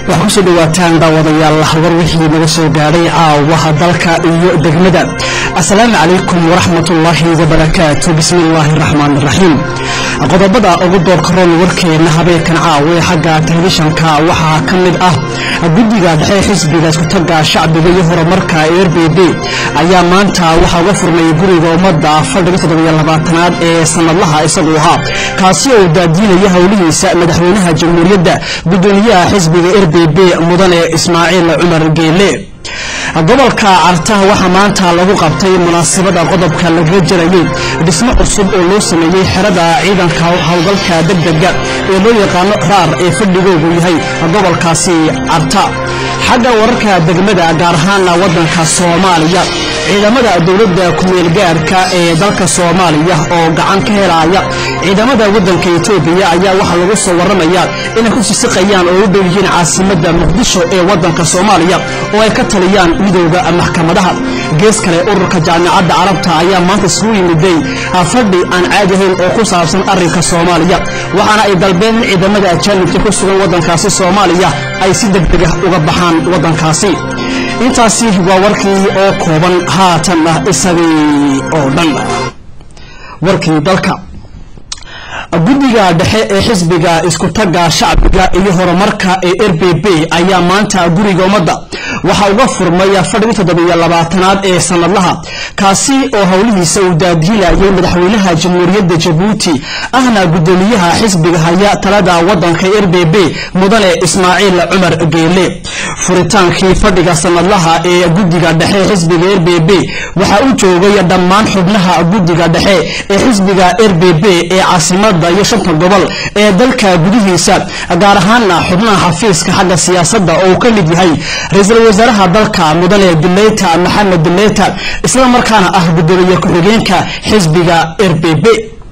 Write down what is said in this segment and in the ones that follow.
وحكسو دواتان داوضي الله وروحي نغسو قاري عاوها دالكا إيو دقمدا. السلام عليكم ورحمة الله وبركاته. بسم الله الرحمن الرحيم. قضبدا أغدور كرون وركي نهابي كان عاوي حقا تلفزيون كا وحا كمد قديقا دحي حزبي لاسكو تلقى شعبي يهور مركا RBB أيام مانتا وحا وفر ميقوري ومدى فردق تدوي اللباتناد سنة الله إساقوها كاسيو دادين يهولي مدحوينها جمهورية بدونية حزبي RBB مدن إسماعيل عمر جيلي gobolka Artaha waxa maanta lagu qabtay munaasabada qodobka laga jiray dhismo cusub oo loo sameeyay xirada ciidanka hawlgalka degdega ee loo yaqaan raar ee fadhigoodu yahay gobolkaasi Artaha xagga wararka degmada gaar ahaan wadanka Soomaaliya ciidamada dawladda ku meel gaarka ee dalka Soomaaliya oo gacan ka helaya ciidamada wadanka Itoobiya ayaa waxa lagu soo waramayaa in ku siqayaan oo u dhowyeen caasimadda Muqdisho ee wadanka Soomaaliya oo ay ka taliyaan midowga maxkamadaha gees kale ururka jaamacadda Carabta ayaa maanta soo yimiday fadhi aan caadi ahayn oo ku saabsan arrinka Soomaaliya waxaana ay dalbeen ciidamada ajaanibka ku sugan wadankaasi Soomaaliya ay si degdeg ah uga baxaan wadankaasi intaasi waa warkii oo kooban haatan isagii oo dhan warkii dalka guddiga dhexe ee xisbiga isku taga shacbiga iyo horumarka ee RBB ayaa maanta guriga umada waxa uga furmay fadhiga 27aad ee sanadlaha kaasi oo hawlihiisa uu daadiyay madaxweynaha jamhuuriyadda Djibouti ahna gudoomiyaha xisbiga haya talada wadanka RBB mudane Ismaaciil Cumar Geele furitaankii fadhiga sanadlaha ee guddiga dhexe xisbiga RBB waxa uu joogay dhammaan xubnaha guddiga dhexe ee xisbiga RBB ee caasimada iyo shanta gobol ee dalka gudihiisa gaar ahaan xubnaha xafiiska xagga siyaasadda oo ka mid yahay ra'iisul wasaaraha dalka mudane Dileeta Maxamed Dileeta isla markaana gudoomiye ku-xigeenka xisbiga RBB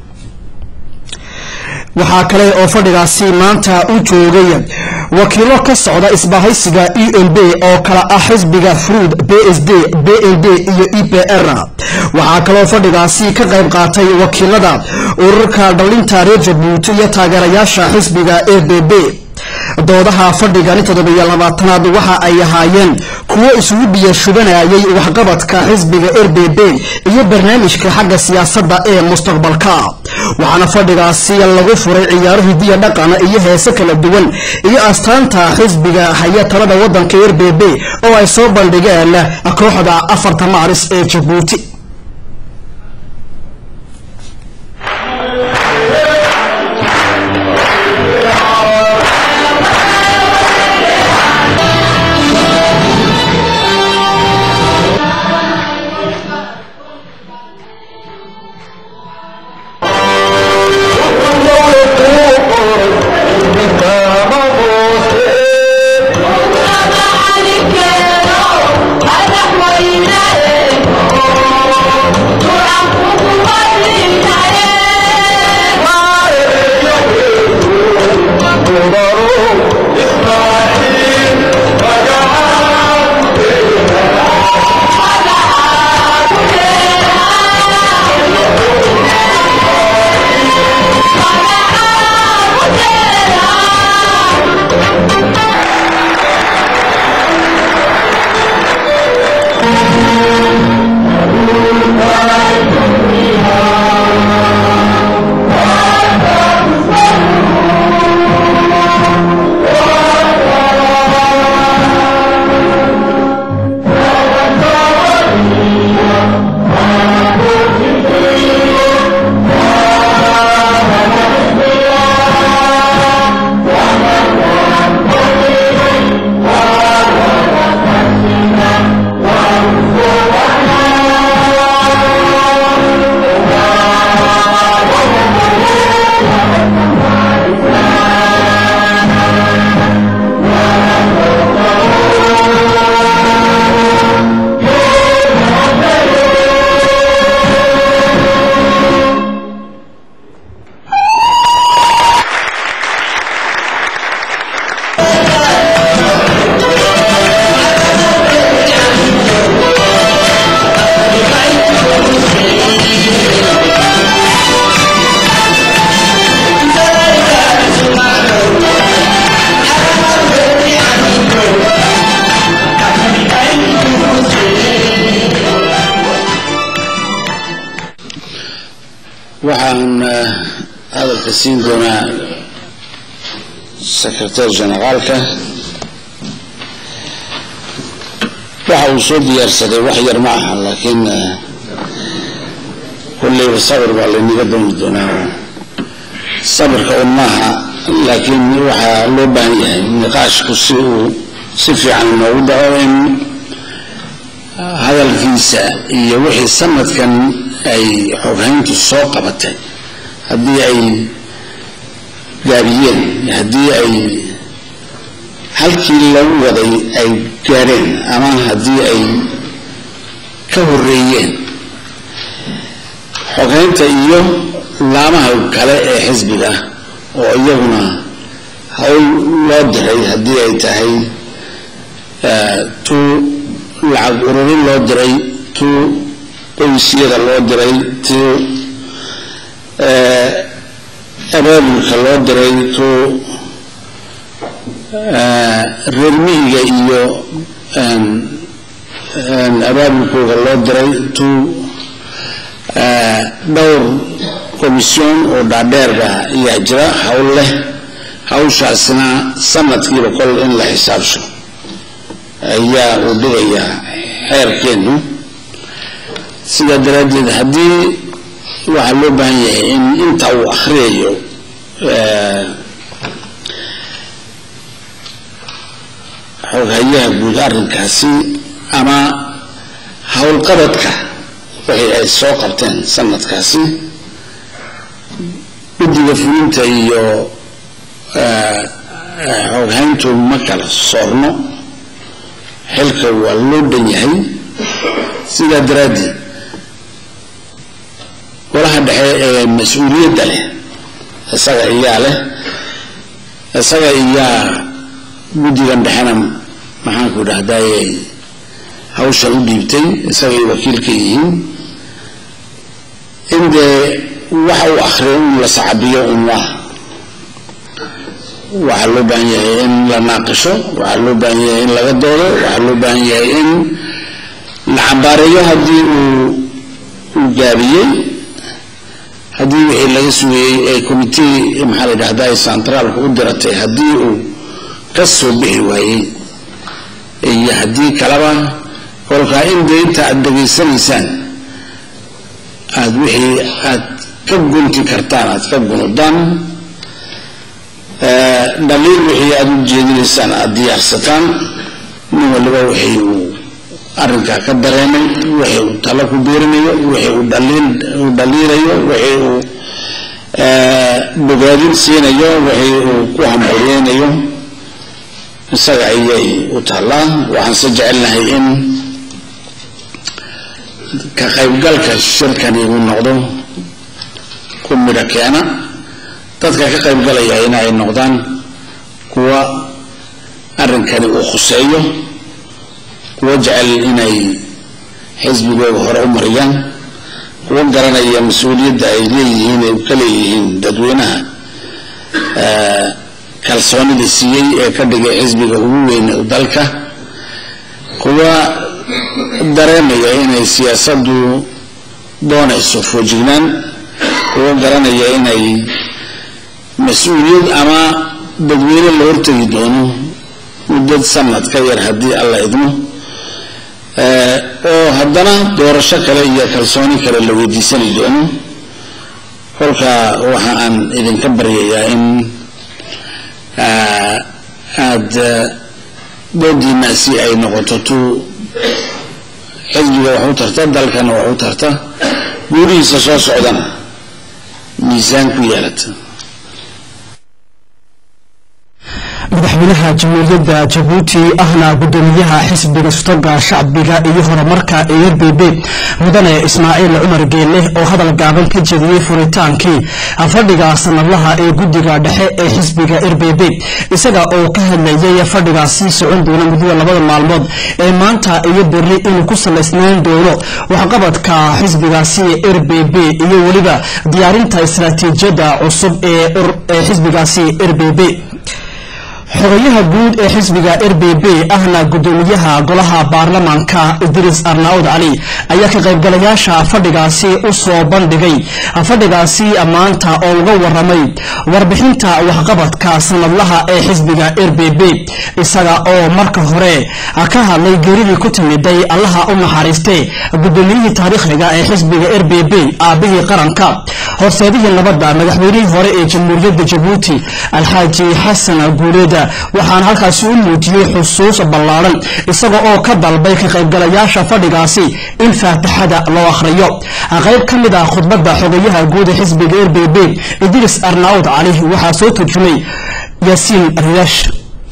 waxa kale oo fadhigaasi maanta u joogay wakiilo ka socda isbahaysiga ELB oo kala xisbiga Fruud PSD BLD iyo EPR waxa kale oo fadhigaasi ka qayb qaatay wakiilada ururka dhalinta reer Djibouti iyo taageerayaasha xisbiga RBB doodaha fadhiga 27aad waxa ay ahaayeen kuwo isugu biyashubanayay waxqabadka xisbiga RBB iyo barnaamijka xagga siyaasadda ee mustaqbalka waxaana fadhigaasi lagu furay ciyaaro hidiyo dhaqan iyo heeso kala duwan iyo astaanta xisbiga haya talada wadanka RBB oo ay soo bandhigeen kooxda 4 Maaris ee Djibouti waxaan hadalka siin doonaa secretary generaalka waxa uu soo diyaarsaday wax yar ma aha laakiin kulli sabir baa laynaga dooni doonaa sabirka maaha laakiin waxa loo baahan yahay niqaashku si fiican loogu dhaco in hadalkiisa iyo wixii sanadkan ay xoghayntu soo qabatay haddii ay gaariyeen haddii ay halkii lagu waday ay gaareen ama haddii ay ka horeeyeen xoghaynta iyo laamaha kale ee xisbiga oo iyaguna hawl loo diray haddii ay tahay lacag ururin loo diray qoysyada loo diray abaabulka loo diray reer miyiga iyo abaabulkooda loo diray dhowr komisyon oo dhaadheerba ayaa jira hawl leh hawshaasna sanadkiiba kol in la xisaabsho ayaa uu dhigayaa xeerkeenu sida daraaddeed haddii waxaa loo baahan yahay in inta uu akhriyayo xoghayaha guud arrinkaasi ama howlqabadka wixii ay soo qabteen sanadkaasi guddiga fulinta iyo xoghayntu ma kala soorno xilka waa loo dhan yahay sidaa daraaddeed golaha dhexe ee mas-uuliyadda leh isaga iyaa guddigan dhexena maxaanku dhahdaye hawsha u dhiibtay isagay wakiilka yihiin in dee waxa uu akhriyo in la sacabiyo waxaa loo baahan yahay in la naaqisho waxaa loo baahan yahay in laga doodo waxaa loo baahan yahay in la cambaareeyo haddii uu gaabiyey haddii wixii laga sugayey ee committee maxaa la dhahdaa centraalka u diratay haddii uu ka soo bixi waayey iyo haddii kaleba kolkaa in dee inta aad dhegaysanaysaan aad wixii aad ka gunti kartaan aad ka gunudaan dhaliil wixii aad u jeedinaysaan aad diyaarsataan nin waliba wixii uu arrinkaa ka dareemay wixii uu talo ku biirinayo wixii uu dhaliilayo wixii uu bogaadin siinayo wixii uu ku hambaliyeynayo isaga ayay u taallaa waxaanse jecelnahay in ka qaybgalka shirkani uu noqdo ku midho keena dadka ka qaybgalaya in ay noqdaan kuwa arrinkani uu khuseeyo kuwa jecel inay xisbigooda hore u mariyaan kuwa garanaya mas-uuliyadda ay leeyihiin ay ka leeyihiin dadweynaha kalsoonida siiyey ee ka dhigay xisbiga ugu weyn dalka kuwa dareemaya inay siyaasaddu doonayso foojignaan kuwa garanaya inay mas-uuliyad ama dadweyne la hortegi doono muddad sanad ka yar haddii alla idmo oo haddana doorasho kale iyo kalsooni kale la weydiisani doono kolkaa waxa aan idinka baryayaa in aad doodiinaasi ay noqoto xisbiga wax u tarta dalkana wax u tarta guurihiisa soo socdana miisaan ku yeelata madaxweynaha jamhuuriyadda jabuuti ahna gudoomiyaha xisbiga sutogga shacbiga iyo horumarka ee RBB mudane Ismaaciil Cumar Geelle oo hadal gaaban ka jeediyay furitaankii fadhiga sanadlaha ee guddiga dhexe ee xisbiga RBB isaga oo ka hadlayay fadhigaasi socon doona muddo 2 maalmood ee maanta iyo berri inuu ku saleysnaan doono waxqabadka xisbigaasi RBB iyo waliba diyaarinta istiraatiijiyadda cusub ee xisbigaasi RBB xogayaha guud ee xisbiga RBB ahna gudoomiyaha golaha baarlamaanka Idris Arnaud Ali ayaa ka qaybgalayaasha fadhigaasi u soo bandhigay fadhigaasi maanta oo uga waramay warbixinta waxqabadka sanadlaha ee xisbiga RBB isaga oo marka hore ka hadlay geeridii ku timiday Allaha u naxariistay gudoomiyihii taariikhiga ee xisbiga RBB aabihii qaranka horseedihii nabadda madaxweynihii hore ee jamhuuriyadda Djibouti Alxaaji Xasan Guuleed waxaan halkaas u muujiyay xusuus ballaaran isaga oo ka dalbay ka qaybgalayaasha fadhigaasi in faatixada loo akhriyo qayb kamid ah khudbadda xogayaha guud ee xisbiga RBB Idris Arnaud Ali waxa soo turjumay Yasin Riyash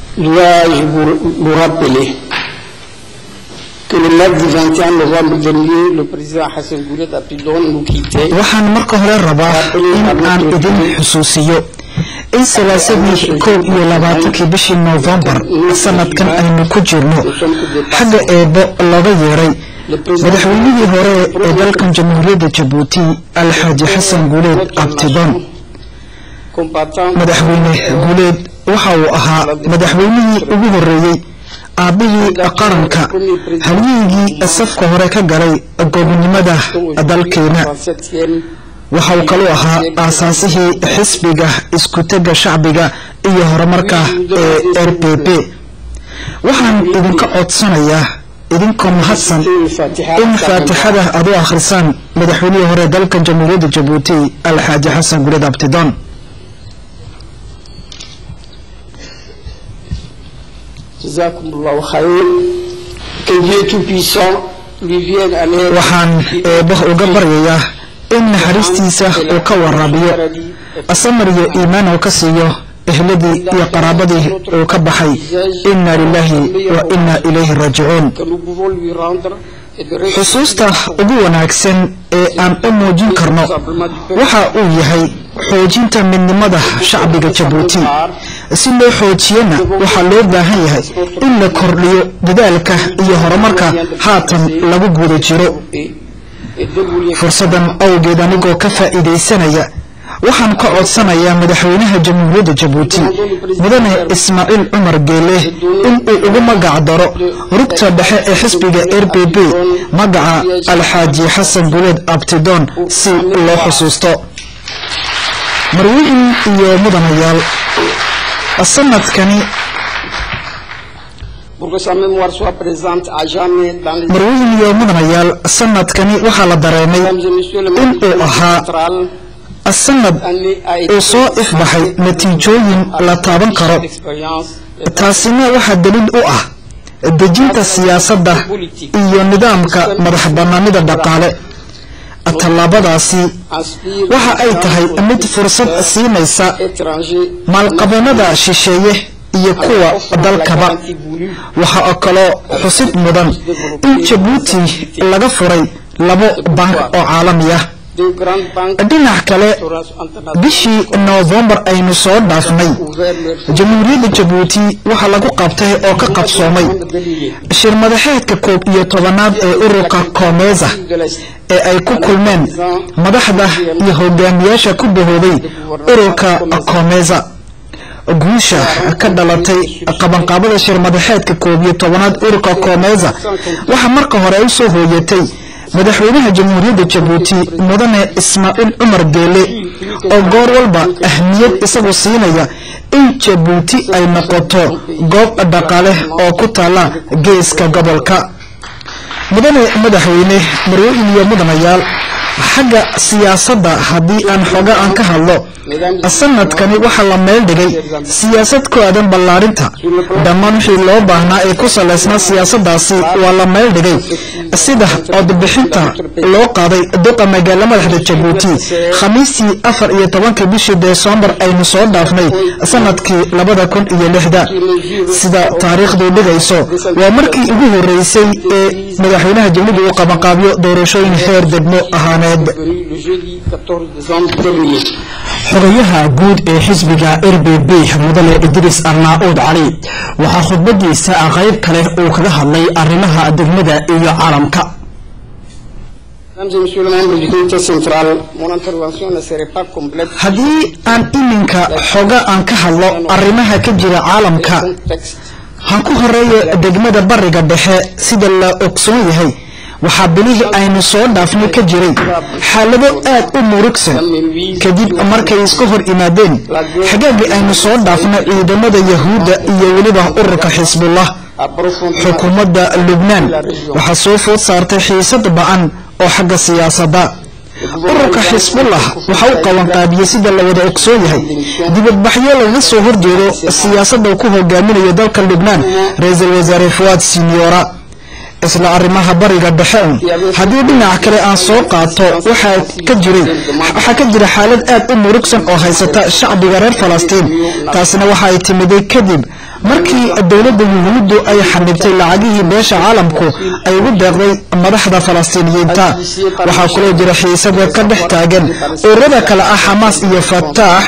que le mardi 21 novembre dernier, le président Hassan Goulet a pu nous quitter. waxaan marka hore rabaa in aan idin xusuusiyo in salaasadii 21 bishii November sanadkan aynu ku jirno xagga eebo laga yeeray madaxweynihii hore ee dalkan jamhuuriyadda Djibouti Alxaaji Xasan Guuleed Abtidoon madaxweyne Guuleed waxa uu ahaa madaxweynihii ugu horeeyay aabihii qaranka halyigii safka hore ka galay gobonimada dalkeena waxa uu kaloo ahaa aasaasihii xisbiga isku taga shacbiga iyo horumarka ee RBB waxaan idinka codsanayaa idinkoo mahadsan in faatixada aad u akhrisaan madaxweynihii hore dalka jamhuuriyadda Djibouti Alxaaji Xasan Guuleed Abtidoon Jazakumullahu khayr. Que Dieu tout-puissant lui vienne en aide. waxaan eebo uga baryayaa in naxariistiisa uu ka waraabiyo asamar iyo iimaan uu ka siiyo ehladii iyo qaraabadii uu ka baxay inna lillahi wa inna ilayhi raaji'uun Que nous pouvons lui rendre et de xusuusta ugu wanaagsan ee aan u muujin karno waxa uu yahay xoojinta midnimada shacbiga Djibouti si loo xoojiyana waxa loo baahan yahay in la kordhiyo dadaalka iyo horumarka haatan lagu guuda jiro fursadan awgeed anigoo ka faa'iideysanaya waxaan ka codsanayaa madaxweynaha jamhuuriyadda Djibouti mudane Ismaaciil Cumar Geele in uu ugu magac daro rugta dhexe ee xisbiga RBB magaca Alxaaji Xasan Guuleed Abtidoon si loo xusuusto marweyn iyo mudanayaal sanadkani pour que sa mémoire soit présente à jamais dans les marweyn iyo mudanayaal sanadkani waxaa la dareemay in uu ahaa sanad uu soo ifbaxay natiijooyin la taaban karo taasina waxaa daliil u ah dejinta siyaasadda iyo nidaamka madax bannaanida dhaqaale tallaabadaasi waxa ay tahay mid fursad siinaysa maalqabeennada shisheeye iyo kuwa dalkaba waxa kaloo xusid mudan in Djibouti laga furay 2 bank oo caalami ah dhinac kale bishii November aynu soo dhaafnay jamhuuriyadda Djibouti waxa lagu qabtay oo ka qabsoomay shir madaxeedka 11aad ee ururka COMESA ee ay ku kulmeen madaxda iyo hogaamiyaasha ku bahooday ururka COMESA guusha ka dhalatay qabanqaabada shir madaxeedka 11aad ururka COMESA waxa marka hore u soo hooyatay madaxweynaha jamhuuriyadda Djibouti mudane Ismaaciil Cumar Geele oo goor walba ahmiyad isagu siinaya in Djibouti ay noqoto goob dhaqaale oo ku taala geeska gobolka mudane madaxweyne marweyn iyo mudanayaal xagga siyaasadda haddii aan xoga aan ka hadlo sanadkani waxa la meel dhigay siyaasad ku aadan ballaarinta dhammaan wixii loo baahnaa ee ku salaysnaa siyaasaddaasi waa la meel dhigay sida codbixinta loo qaaday duqa magaala madaxda Djibouti khamiistii 14 bishii December aynu soo dhaafnay sanadkii 2006 sida taariikhdu dhigayso waa markii ugu horeysay ee madaxweynaha jamhuuriyadda uu qabanqaabiyo doorashooyin heer degmo ahaaneed xogayaha guud ee xisbiga RBB mudane Idris Arnaud Ali waxa khudbadiisa qayb kale uu kaga hadlay arrimaha degmada iyo caalamka haddii aan iminka xoga aan ka hadlo arrimaha ka jira caalamka han ku horeeyo degmada bariga dhexe sida la ogsoon yahay waxaa bilihii aynu soo dhaafnay ka jiray xaalado aad u murugsan kadib markay iska hor yimaadeen xagaagii aynu soo dhaafnay ciidamada yahuudda iyo weliba ururka xisbullah xukuumadda lubnaan waxaa soo food saartay xiisad ba'an oo xagga siyaasadda ururka xisbullah waxa uu qabanqaabiyey sida la wada ogsoon yahay dibadbaxyo laga soo horjeedo siyaasadda uu ku hogaaminayo dalka lubnaan ra-iisul wasaare fuwaad sinyoora isla arrimaha bariga dhexe haddii dhinac kale aan soo qaato waxaa ka jira xaalad aad u murugsan oo haysata shacbiga reer falastiin taasina waxa ay timiday kadib markii dowladda yuhuuddu ay xanibtay lacagihii beesha caalamku ay ugu deeqday madaxda falastiiniyiinta waxaa kaloo jira xiisada ka dhex taagan ururada kale ah xamaas iyo fataax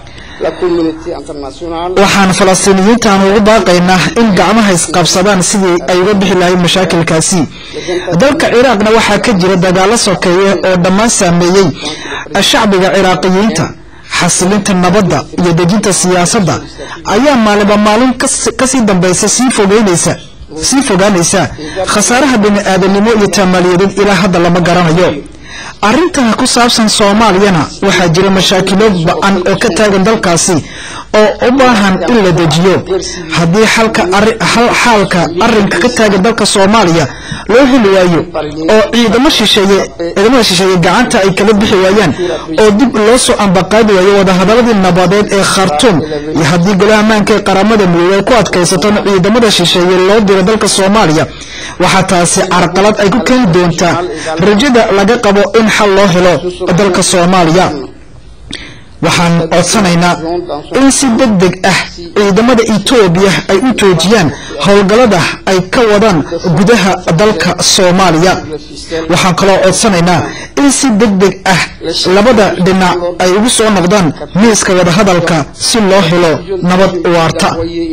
waxaan falastiiniyiintaan ugu baaqaynaa in gacmaha isqabsadaan sidii ay uga bixi lahayn mashaakilkaasi dalka ciraaqna waxaa ka jira dagaalo sokeeye oo dhammaan saameeyey shacbiga ciraaqiyiinta xasilinta nabadda iyo dejinta siyaasadda ayaa maalinba maalin kasii dambaysa sii fogaanaysa khasaaraha bini-aadanimo iyo taamaaliyadeed ilaa hadda lama garanayo arrintan ku saabsan Soomaaliyana waxaa jira mashaakilo ba'an oo ka taagan dalkaasi oo u baahan in la dejiyo haddii xalka arrinka ka taagan dalka Soomaaliya loo heli waayo oo ciidamo shisheeye gacanta ay kala bixi waayaan oo dib loo soo ambaqaadi waayo wadahadaladii nabadeed ee Khartoum iyo haddii golaha ammaanka ee qaramada midoobay ku adkaysato ciidamada shisheeye loo diro dalka Soomaaliya waxaa taasi carqalad ay ku keeni doontaa rajada laga qabo in xal loo helo dalka Soomaaliya waxaan codsanaynaa in si degdeg ah ciidamada Itoobiya ay u joojiyaan howlgallada ay ka wadaan gudaha dalka Soomaaliya waxaan kaloo codsanaynaa in si degdeg ah labada dhinac ay ugu soo noqdaan miiska wada hadalka si loo helo nabad waarta.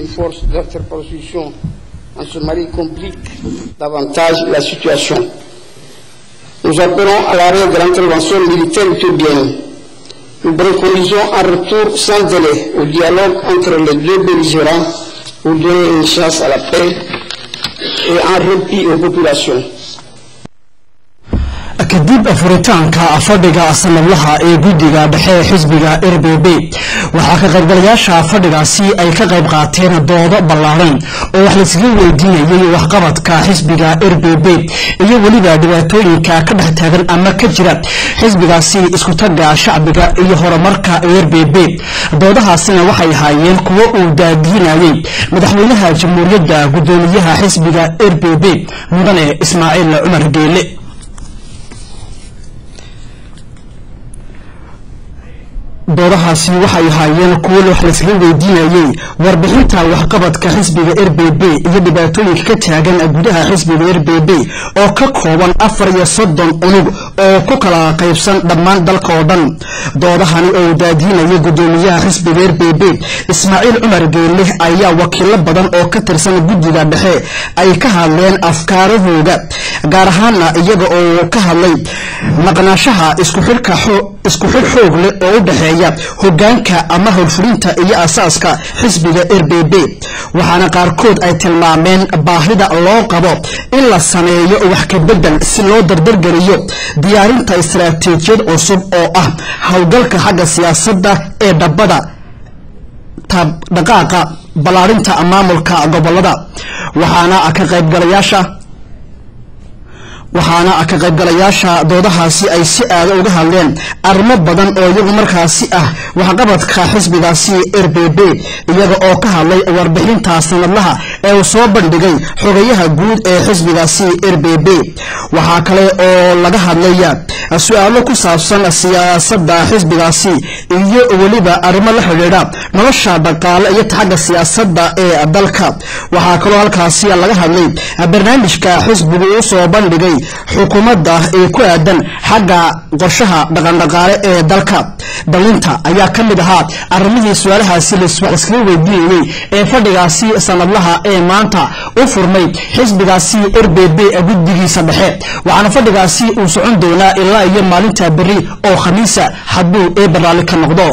En Somalie complique davantage la situation. Nous appelons à l'arrêt de l'intervention militaire éthiopienne. Nous préconisons un retour sans délai au dialogue entre les deux belligérants pour donner une chance à la paix et un répit aux populations. kadib furitaanka fadhiga sanadlaha ee guddiga dhexe xisbiga RBB waxa ka qaybgalayaasha fadhigaasi ay ka qayb qaateen doodo ballaaran oo wax la isga weydiinayay waxqabadka xisbiga RBB iyo waliba dhibaatooyinka ka dhex taagan ama ka jira xisbigaasi isku taga shacbiga iyo horumarka RBB doodahaasina waxay hayeen kuwa uu daadinayay madaxweynaha jamhuuriyadda gudoomiyaha xisbiga RBB mudane Ismaaciil Cumar Geele doodahaasi waxay hayeen kuwa wax la isga weydiinayay warbixinta waxqabadka xisbiga RBB iyo dhibaatooyinka ka taagan gudaha xisbiga RBB oo ka kooban 34 unug oo ku kala qaybsan dhammaan dalka oo dhan doodahani oo daadinaya gudoomiyaha xisbiga RBB Ismaaciil Cumar Geele ayaa wakiilo badan oo ka tirsan guddiga dhexe ay ka hadleen afkaarahooda gaar ahaan iyaga oo ka hadlay maqnaashaha isku xil xoog leh oo u dhaxeeya hoggaanka ama howlfulinta iyo asaaska xisbiga RBB waxaana qaarkood ay tilmaameen baahida loo qabo in la sameeyo wax ka bedel si loo dardargeliyo diyaarinta istiraatiijiyad cusub oo ah hawlgalka xagga siyaasadda ee dhabbada dhaqaaqa ballaarinta maamulka gobolada waxaana ka qaybgalayaasha doodahaasi ay si aad uga hadleen arrimo badan oo iyagu markaasi ah waxqabadka xisbigaasi RBB iyaga oo ka hadlay warbixinta sanadlaha ee uu soo bandhigay xogayaha guud ee xisbigaasi RBB waxa kale oo laga hadlaya su'aalo ku saabsan siyaasadda xisbigaasi iyo waliba arrimo la xiriira nolosha dhaqaale iyo xagga siyaasadda ee dalka waxa kale oo halkaasi laga hadlay barnaamijka xisbigu uu soo bandhigay xukuumadda ee ku aadan xagga qorshaha dhaqan-dhaqaale ee dalka dalinta ayaa ka mid ahaa arrimihii su'aalahaasi la iskaga weydiiyay ee fadhigaasi sanadlaha ee maanta u furmay xisbigaasi RBB guddigiisa dhexe waxaana fadhigaasi uu socon doonaa ilaa iyo maalinta bari oo khamiisa hadduu eebarali ka noqdo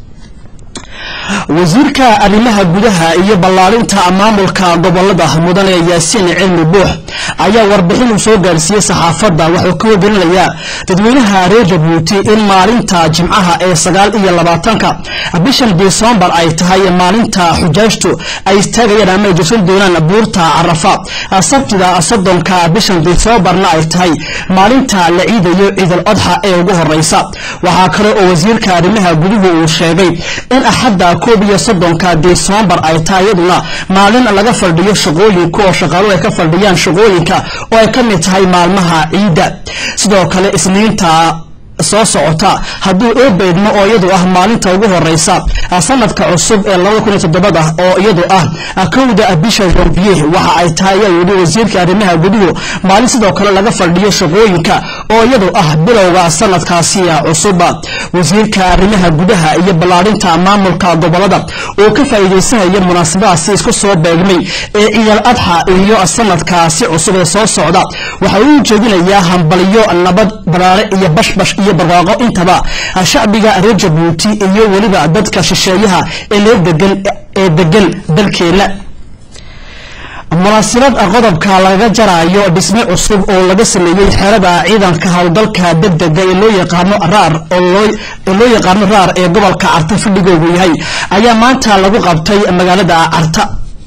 wasiirka arrimaha gudaha iyo ballaarinta maamulka gobolada mudane Yaasiin Cilmi Buux ayaa warbixin u soo gaarsiiyay saxaafadda wuxuu ka wargelinayaa dadweynaha reer Jabuuti in maalinta Jimcaha ee 29ka bishan December ay tahay maalinta xujaajtu ay istaagayaan ama ay jirsan doonaan buurta Carafa sabtida 30ka bishan Decemberna ay tahay maalinta la ciidayo Ciid al-Adha ee ugu horeysa waxa kale oo wasiirka arrimaha gudaha uu sheegay in axadda 31ka December ay tahay maalin laga fadhiyo shaqooyinka oo shaqaale ay ka fadhiyaan shaqooyinka oo ay ka mid tahay maalmaha ciida sidoo kale isniinta soo socota hadduu eebeedmo oo iyadu ah maalinta ugu horeysa sanadka cusub ee 2007 oo iyadu ah kowda bisha Janvier waxa ay tahay wasiirka arrimaha gudaha maalin sidoo kale laga fadhiyo shaqooyinka oo iyadu ah bilowga sanadkaasi cusub wasiirka arrimaha gudaha iyo ballaarinta maamulka gobolada oo ka faa'iideysanaya munaasabadaasi isku soo beegmay ee Ciid al-Adha iyo sanadkaasi cusub ee soo socda waxa uu jeedinayaa hambaliyo nabad baraare iyo bashbash iyo barwaaqo intaba shacbiga reer Jabuuti iyo waliba dadka shisheeyaha ee degan dalkeena munaasabad qodobka laga jarayo dhisme cusub oo laga sameeyay xerada ciidanka hawlgalka degdega ee loo yaqaan raar ee gobolka Carta fadhigoodu yahay ayaa maanta lagu qabtay magaalada Carta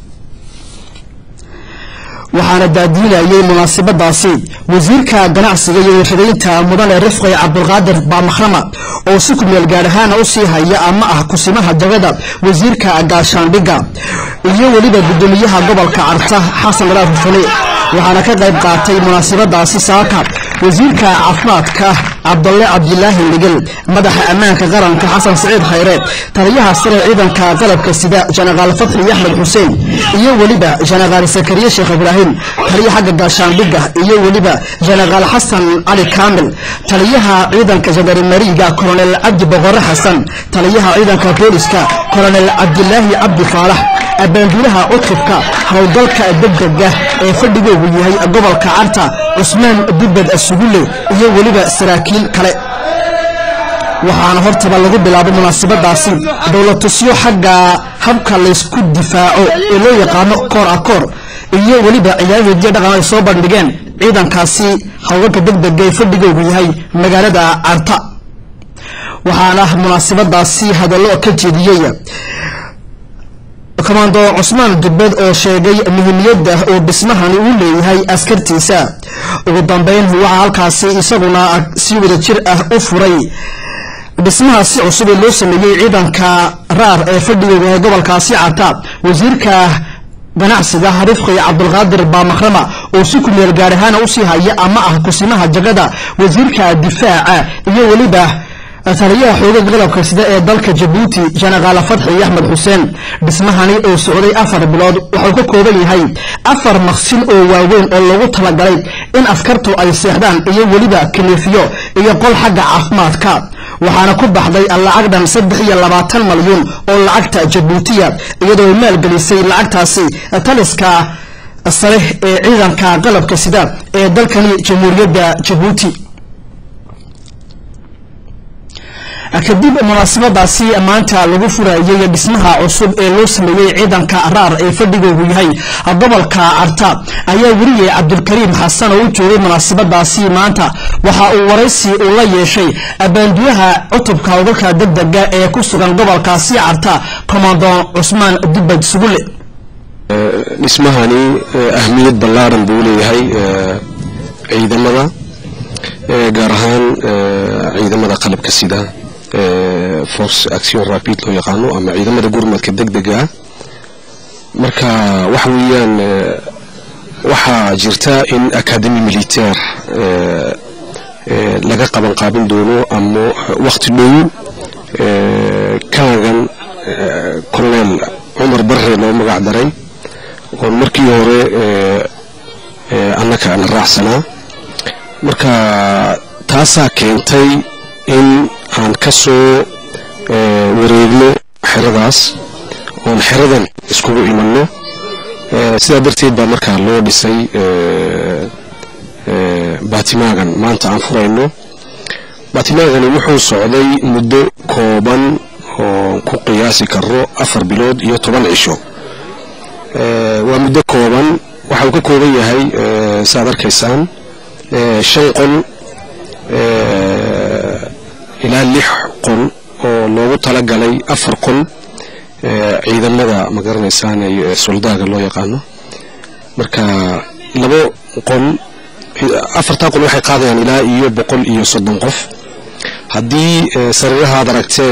waxaana daadinayay munaasabadaasi wasiirka ganacsiga iyo warshadaynta mudane Rifqi Cabdulqaadir Baamakrama oo si ku meel gaar ahaan u sii haya ama kusimaha jagada wasiirka gaashaandhiga iyo waliba gudoomiyaha gobolka Carta Xasan Raaf Fule waxaana ka qayb qaatay munaasabadaasi saaka wasiirka caafimaadka Cabdulle Cabdilaahi Ligel madaxa ammaanka qaranka Xasan Saciid Khayre taliyaha sare ciidanka qalabka sida Janaraal Fatxi Axmed Xuseen iyo waliba Janaraal Sakariya Sheekh Ibraahim taliyaha gaashaandhiga iyo waliba Janaraal Xasan Ali Kaamil taliyaha ciidanka Jandarmeriga Colonel Abdi Boqore Xasan taliyaha ciidanka booliska Colonel Cabdilaahi Abdi Faarax abaanduulaha cutubka hawlgalka degdega ee fadhigoodu yahay gobolka Carta Usmaan Dibad Asugule iyo waliba saraakiil kale waxaana hortaba lagu bilaabay munaasabadaasi dawladtusyo xagga habka la isku difaaco ee loo yaqaan koor iyo waliba ciyaarada dhaqan ay soo bandhigeen ciidankaasi hawlgalka degdega ee fadhigoodu yahay magaalada Carta waxaana munaasabadaasi hadallo ka jeediyay Komando Usmaan Dibad oo sheegay muhiimiyadda oo dhismahan uu leeyahay askartiisa ugu dambeyn waxa halkaasi isaguna si wada jir u furay dhismahaasi cusub ee loo sameeyay ciidanka raar ee fadhigooda gobolkaasi Carta wasiirka ganacsiga Rifqi Cabdulqaadir Baamakrama oo si ku meel gaar ahaan u sii haya ama kusimaha jagada wasiirka difaaca iyo waliba taliyaha xoogagga qalabka sida ee dalka Jabuuti Janaraal Fatxi Axmed Xuseen dhismahani oo socday 4 bilood wuxuu ka kooban yahay 4 maqsin oo waaweyn oo lagu talagalay in askartu ay seexdaan iyo waliba kaniifiyo iyo qol xagga caafimaadka waxaana ku baxday lacag dhan 23 malyan oo lacagta Jabuutiya iyadoo maalgelisay lacagtaasi taliska sare ee ciidanka qalabka sida ee dalkani Jamhuuriyadda Jabuuti kadib munaasabadaasi maanta lagu furayay dhismaha cusub ee loo sameeyay ciidanka raar ee fadhigoodu yahay gobolka Carta ayaa wariyay Cabdulkariim Xasan oo joogay munaasabadaasi maanta waxa uu waraysi u la yeeshay abaanduulaha cutubka hawlgalka degdega ee ku sugan gobolkaasi Carta Komando Usmaan Dibad Sugule dhismahani ahmiyad ballaaran buu leeyahay ciidamada gaar ahaan ciidamada qalabka sida force action rapid loo yaqaano ama ciidamada gurmadka degdega marka waxa weeyaan waxa jirta in academy militaire laga qaban doono ama waqti dhow kaagan Colonel Umar Barre loo magac daray oo markii hore annaka aan raacsanaa marka taasa keentay in aan ka soo wareegno xeradaas oon xeradan iskugu imanno sidaa darteed baa markaa loo dhisay baatimaagan maanta aan furayno baatimaagani wuxuu socday muddo kooban oo ku qiyaasi karo 4 bilood iyo 10 cisho waa muddo kooban waxa uu ka kooban yahay saad arkaysaan 5 qol ilaa 6 qol oo loogu talagalay 4 qol ciidamada ma garanaysaan ee soldaaga loo yaqaano marka 2 qol 4 qol waxay qaadayaan ilaa iyo 130 qof haddii sariiraha aragteen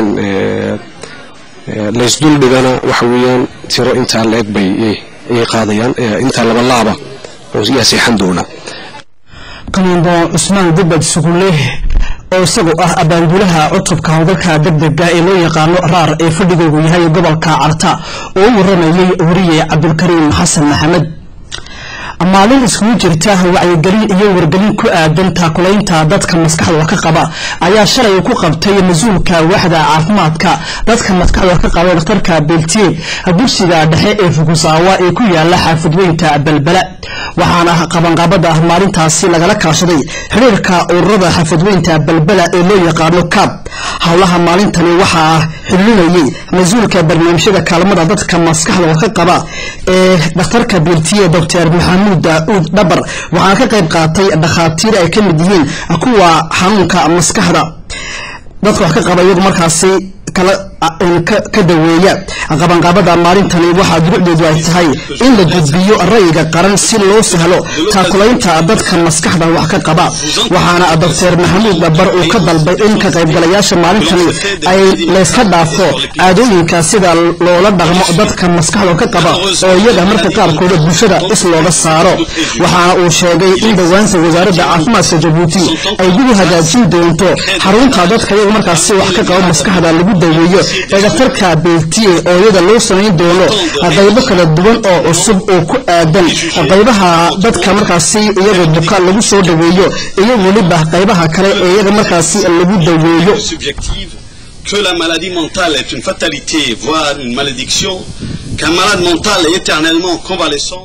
leysdul dhigana waxa weeyaan tiro inta la eg bay ay qaadayaan inta laba laaba oo siyaasiyan doona Kamando Usman Dibad Sugule oo isagu ah abaangulaha cutubka hawlka degdega ee loo yaqaano raar ee fadhigoodu yahay gobolka Carta oo waramayay wariye Cabdulkariim Xasan Maxamed maalin isku jirta wacyigelin iyo wargelin ku aadan taakulaynta dadka maskaxda ka qaba ayaa shalay ku qabtay masuulka waaxda caafimaadka dadka maskaxda ka qaba dhakhtarka Beltiye dugsiga dhexe ee Fukusawa ee ku yaala xaafadweynta Balbala waxaana qabanqaabada maalintaasi lagala kaashaday xiriirka ururada xaafadweynta Balbala ee loo yaqaano CAB hawlaha maalintani waxaa xiriirinayay masuulka barnaamijyada kaalmada dadka maskaxda ka qaba ee dhakhtarka Beltiye Dr. Maxamed Daud Dabar waxaa ka qayb qaatay dhakhaatiir ay ka mid yihiin kuwa xanuunka maskaxda dadka wax ka qaba iyagu markaasi kala ka daweeya qabanqaabada maalintani waxaa durucdeedu ay tahay in la gudbiyo rayga qaran si loo sahlo taakulaynta dadka maskaxda wax ka qaba waxaana Dr. Maxamed Dabar uu ka dalbay in ka qaybgalayaasha maalintani ay leeska dhaafo aadooyinka sida loola dhaqmo dadka maskaxda ka qaba oo iyaga marka qaarkood bulshada is looga saaro waxaana uu sheegay in dhawaansa wasaaradda caafimaadka Djibouti ay dib u hagaajin doonto xarunta dadka iyaga markaasi wax ka qaba maskaxda lagu daweeyo dhakhtarka Beltiye oo iyada loo sameyn doono qaybo kala duwan oo cusub oo ku aadan qaybaha dadka markaasi iyaga buka lagu soo dhaweeyo iyo waliba qaybaha kale ee iyaga markaasi lagu daweeyo que la maladie mentale est une fatalité voire une malédiction qu'un malade mental est éternellement convalescent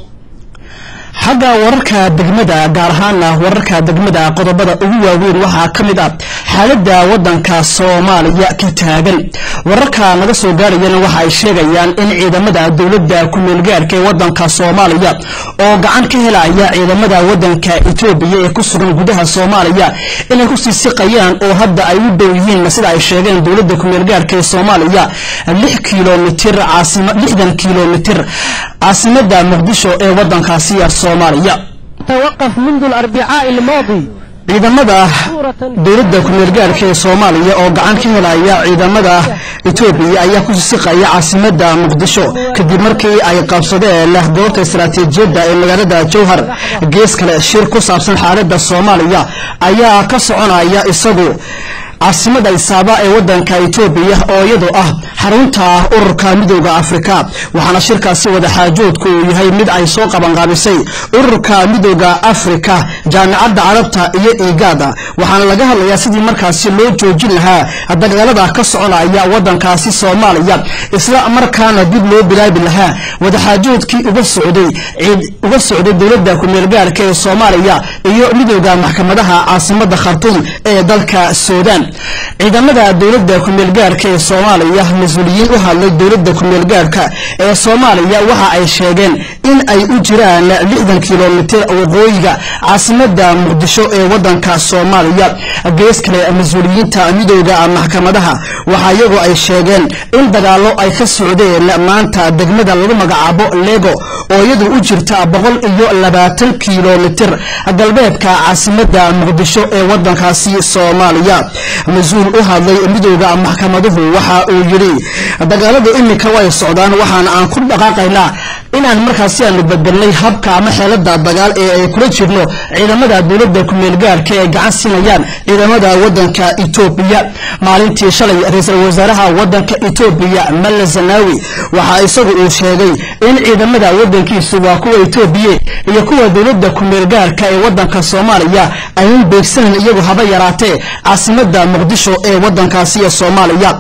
xagga wararka degmada gaar ahaan wararka degmada qodobada ugu waaweyn waxa kamid ah xaaladda wadanka Soomaaliya ka taagan wararka naga soo gaarayna waxa ay sheegayaan in ciidamada dawladda ku meel gaarka ee wadanka Soomaaliya oo gacan ka helaya ciidamada wadanka Itoobiya ee ku sugan gudaha Soomaaliya inay ku sii siqayaan oo hadda ay u dhow yihiin sida ay sheegeen dawladda ku meel gaarka ee Soomaaliya 6 kiiloomitir caasimad 60 kiiloomitir caasimada Muqdisho ee wadankaasi Soomaaliya توقف منذ الأربعاء الماضي ciidamada dawladda ku meel gaarka ee Soomaaliya oo gacan ka helaya ciidamada Itoobiya ayaa ku siqaya caasimada Muqdisho kadib markii ay qabsadeen goobta istiraatiijiyadda ee magaalada Jowhar gees kale shir ku saabsan xaaladda Soomaaliya ayaa ka soconaya isagu caasimada Isaaba ee wadanka Itoobiya oo iyadoo ah xarunta ururka midowga Afrika waxaana shirkaasi wada xaajoodku yahay mid ay soo qaban qaabisay ururka midowga Afrika jaamacadda Carabta iyo Igada waxaana laga hadlayaa sidii markaasi loo joojin lahaa dagaalada ka soconaya wadankaasi Soomaaliya isla markaana dib loo bilaabi lahaa wada xaajoodkii uga socday dawladda ku meel gaarka ee Soomaaliya iyo midowga maxkamadaha caasimada Khartoum ee dalka Suudaan ciidamada dawladda ku meel gaarka ee Soomaaliya mas'uuliyiin u hadlay dawladda ku meel gaarka ee Soomaaliya waxa ay sheegeen in ay u jiraan 60 kiiloomitir waqooyiga caasimada Muqdisho ee wadanka Soomaaliya gees kale mas'uuliyiinta midowga maxkamadaha waxa iyagu ay sheegeen in dagaalo ay ka socdeen maanta degmada lagu magacaabo Lego oo iyadu u jirta 120 kiiloomitir galbeedka caasimada Muqdisho ee wadankaasi Soomaaliya mas'uul u hadlay midowga maxkamaduhu waxa uu yiri dagaalada imika way socdaan waxaan aan ku dhaqaaqaynaa inaan markaasi aan badalnay habka ama xeelada dagaal ee ay kula jirno ciidamada dawladda ku meel gaarka ee gacan siinayaan ciidamada wadanka Itoobiya maalintii shalay ra'iisul wasaaraha wadanka Itoobiya Malla Zenawi waxa isagu uu sheegay in ciidamada wadankiisu waa kuwa Itoobiya iyo kuwa dawladda ku meel gaarka ee wadanka Soomaaliya ay beegsan iyagu haba yaraatee caasimada Muqdisho ee wadankaasi Soomaaliya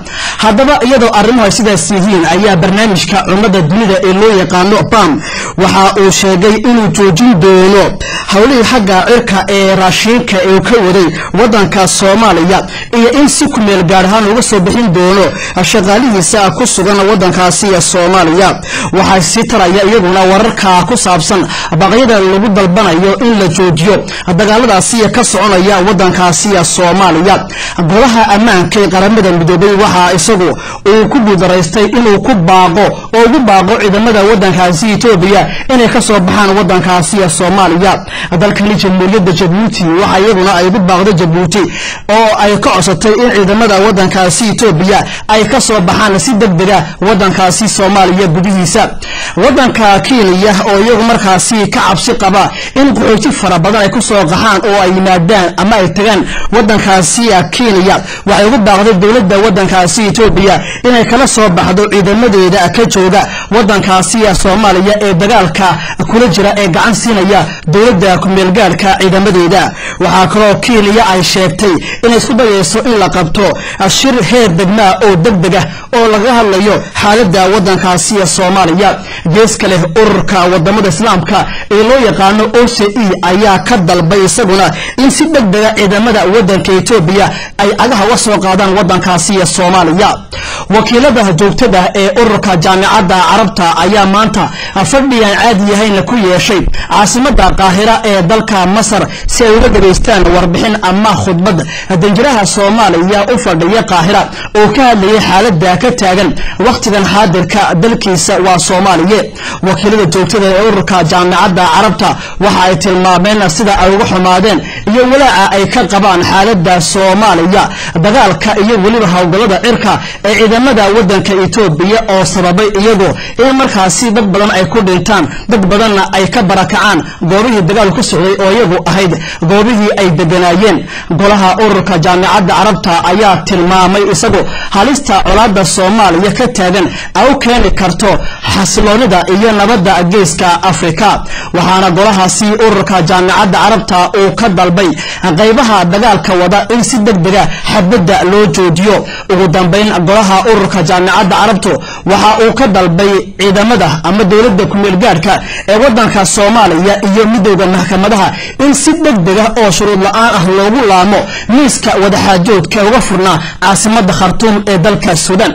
haddaba iyadoo arrimuhu ay sidaas yihiin ayaa barnaamijka cunnada dunida ee loo yaqaano PAM waxa uu sheegay inuu joojin doono hawlihii xagga cirka ee raashinka ee ka waday wadanka Soomaaliya iyo in si ku meel gaar ahaan uga soo bixin doono shaqaalihiisa ku sugan wadankaasi Soomaaliya waxa si taraya iyaguna wararka ku saabsan baqyada lagu dalbanayo in la joojiyo dagaaladaasi ka soconaya wadankaasi Soomaaliya golaha ammaanka ee qaramada midoobay waxa isagu uu ku guuldareystay inuu ku baaqo ciidamada wadankaasi Itoobiya inay ka soo baxaan wadankaasi Soomaaliya dalkani jamhuuriyadda Djibouti waxa iyaguna ay u baaqday Djibouti oo ay ka codsatay in ciidamada wadankaasi Itoobiya ay ka soo baxaan si degdeg ah wadankaasi Soomaaliya gudihiisa wadanka Kenya oo iyagu markaasi ka cabsi qaba in qaxooti fara badan ay ku soo qaxaan oo ay yimaadaan ama ay tagaan wadankaasi Kenya waxay ugu baaqday dawladda wadankaasi Itoobiya inay kala soo baxdo ciidamadeeda ka jooga wadankaasi Soomaaliya ee dagaalka kula jira ee gacan siinaya dawladda ku meel gaarka ciidamadeeda waxa kale Kenya ay sheegtay in isku dayayso in la qabto shir heer degma oo degdeg ah oo laga hadlayo xaaladda wadankaasi Soomaaliya gees kale ururka wadamada islaamka ee loo yaqaano OCE ayaa ka dalbay isaguna in si degdeg ah ciidamada wadanka Itoobiya ay agaha uga soo qaadaan wadankaasi Soomaaliya wakiilada joogtada ee ururka jaamacadda Carabta ayaa maanta fadhiyan caadi ahayn ku yeeshay caasimada Qaahira ee dalka Masar si ay uga dhageystaan warbixin ama khudbad danjiraha Soomaaliya u fadhiya Qaahira oo ka hadlayay xaaladda ka taagan waqtigan xaadirka dalkiisa waa Soomaaliya wakiilada joogtada ee ururka jaamacadda Carabta waxa ay tilmaameen sida ay uga xumaadeen iyo walaaca ay ka qabaan xaaladda Soomaaliya dagaalka iyo waliba hawlgallada cirka ee ciidamada wadanka Itoobiya oo sababay iyagoo in markaasi dad badan ay ku dhintaan dad badanna ay ka barakacaan goobihii dagaalku ka socday oo iyagu ahayd goobihii ay deganaayeen golaha ururka jaamacadda Carabta ayaa tilmaamay isagoo halista colaadda Soomaaliya ka taagan ay keeni karto xasiloonida iyo nabadda geeska Afrika waxaana golahaasi ururka jaamacadda Carabta uu ka dalbay qaybaha dagaalka wada in si degdeg ah xabadda loo joojiyo ugu dambeyn golaha ururka jaamacadda Carabtu waxa uu ka dalbay ciidamada ama dawladda ku meel gaarka ee wadanka Soomaaliya iyo midowga maxkamadaha in si degdeg ah oo shuruud la'aan ah loogu laamo miiska wada xaajoodka uga furnaa caasimada Khartoum ee dalka Suudaan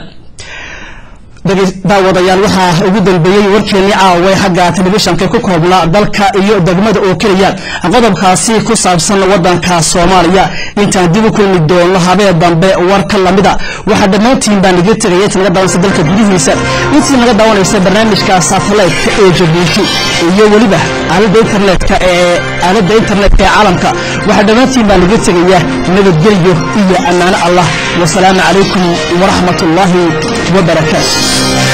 daawadayaal waxa ugu dambeeyay warkeeni caaway xagga telefishanka ku koobla dalka iyo degmada oo kaliya qodobkaasi ku saabsan wadanka Soomaaliya intaan dib u kulmi doono habeen dambe warka lamida waxa dhamaantiin baan iga tagayay naga daawanaysa dalka gudihiisa intii naga daawanaysa barnaamijka satellite ee Djibouti iyo waliba aalada internetka ee caalamka waxa dhamaantiin baan iga tagayay nabadgelyo iyo amaano Allah wa salaamu calaykum wa rahmatullahi wa barakatuh